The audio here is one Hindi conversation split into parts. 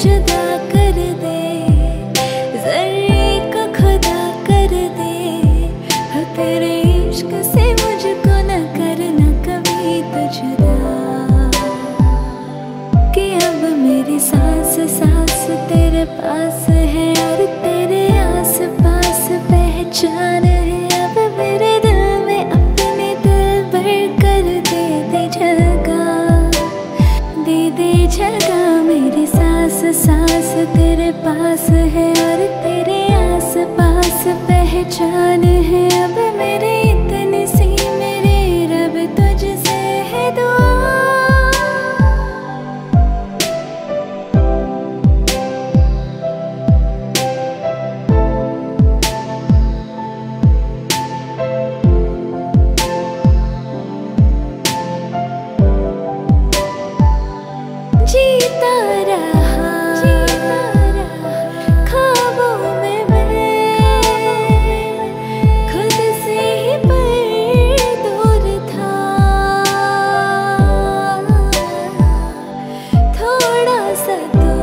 जुदा कर दे, जर्रे का खुदा कर दे। हो तेरे इश्क से मुझको न करना कभी तो जुदा, कि अब मेरी सांस सांस तेरे पास है और तेरे आस पास पहचान है। अब मेरे दिल में अपने दिल भर कर दे दे जगह, दे दे जगह। मेरी सांस सांस तेरे पास है और तेरे आस पास पहचान है। अब मेरे इतनी सी मेरे रब तुझसे है दुआ। जीता रहा ख्वाबों में मैं, खुद से ही पर दूर था। थोड़ा सा तो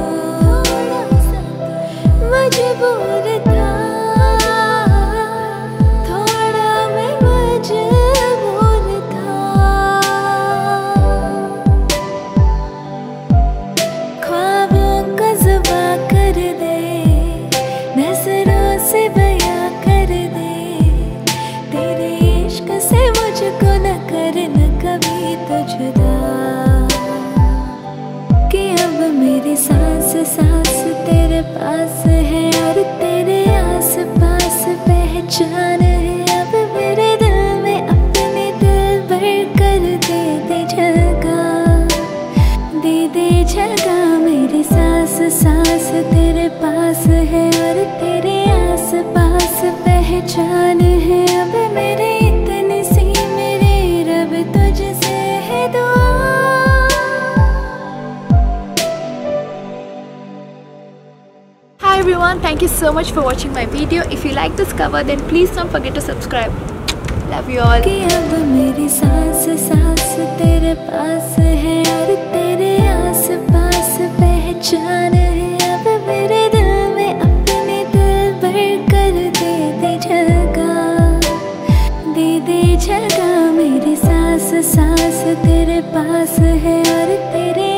मजबूर था, थोड़ा मैं मजबूर था। कर दे, नजरों से बयां कर दे, तेरे इश्क से मुझको न करना कभी तो जुदा, कि अब मेरी सांस सांस तेरे पास है और तेरे आस पास पहचान है। अब मेरे दिल में अपने दिल भर कर दे दे जगह, दे दे जगह। मेरी सांस सांस तेरे पास है और तेरे आस पास पहचान है। अब मेरे इतनी सी मेरे रब तुझसे है दुआ। Hi everyone, thank you so much for watching my video. If you like this cover then please don't forget to subscribe. Love you all. कि अब मेरी सांस सांस तेरे पास है और तेरे आस पास पहचान है। अब मेरे दिल में अपने दिल भर कर दे दे जगह, दे दे जगह। मेरी सांस सांस तेरे पास है और तेरे